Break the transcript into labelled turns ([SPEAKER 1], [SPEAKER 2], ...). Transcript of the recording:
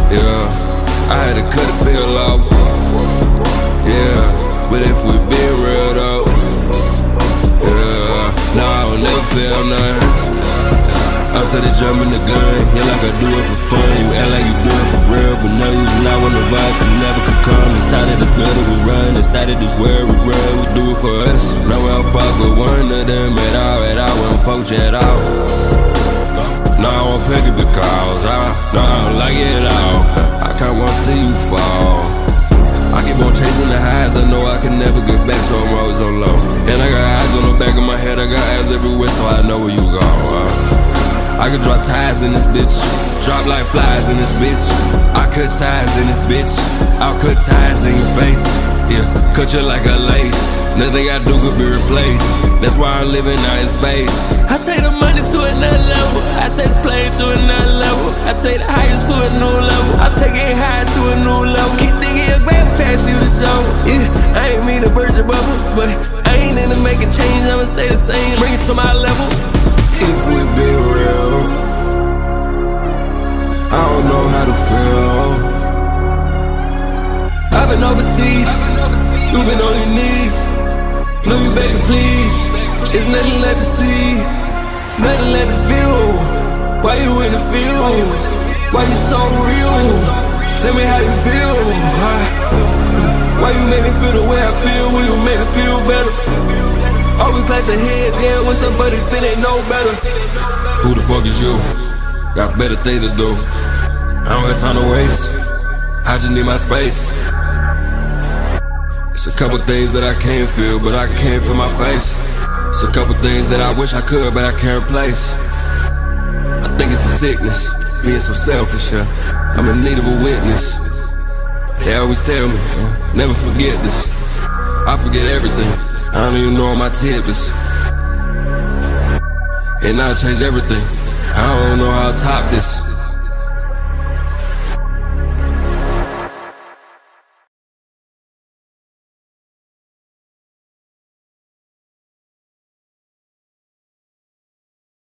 [SPEAKER 1] Yeah, I had to cut the pill off. Yeah, but if we been real though, yeah, now I don't never feel nothing. I started jumping the gun, yeah, like I do it for fun. You act like you do it for real, but no, you not when the vibes, you never could come. Inside of this building we run, inside of this world we run. We do it for us, no I'll fuck with one of them at all, wouldn't fuck you at all. No, I won't pick it because no, I don't like it at all. I can't want to see you fall. I keep on chasing the highs, I know I can never get back, so I'm always on low. And I got eyes on the back of my head, I got eyes everywhere, so I know where you go. I could drop ties in this bitch, drop like flies in this bitch. I cut ties in this bitch, I'll cut ties in your face. Yeah, cut you like a lace, nothing I do could be replaced. That's why I'm living out in space. I take the money to another level, I take the plane to another level, I take the highest to a new level, I take it high to a new level. Keep thinking your grand past you to show. Yeah, I ain't mean to burst your bubble, but I ain't into making change, I'ma stay the same, bring it to my level. If we be real, I don't know how to feel. I've been overseas, you been on your knees. Know you begging please, it's nothing left to see, nothing left to feel. Why you in the field? Why you so real? Tell me how you feel. Why you make me feel the way I feel? Will you make me feel better? Always clash your heads, yeah, when somebody think they know better. Who the fuck is you? Got better things to do. I don't got time to waste, I just need my space. It's a couple things that I can't feel, but I can't feel my face. It's a couple things that I wish I could, but I can't replace. I think it's a sickness, being so selfish, yeah. I'm in need of a witness. They always tell me, never forget this. I forget everything, I don't even know what my tip is. And I'll change everything, I don't know how to top this.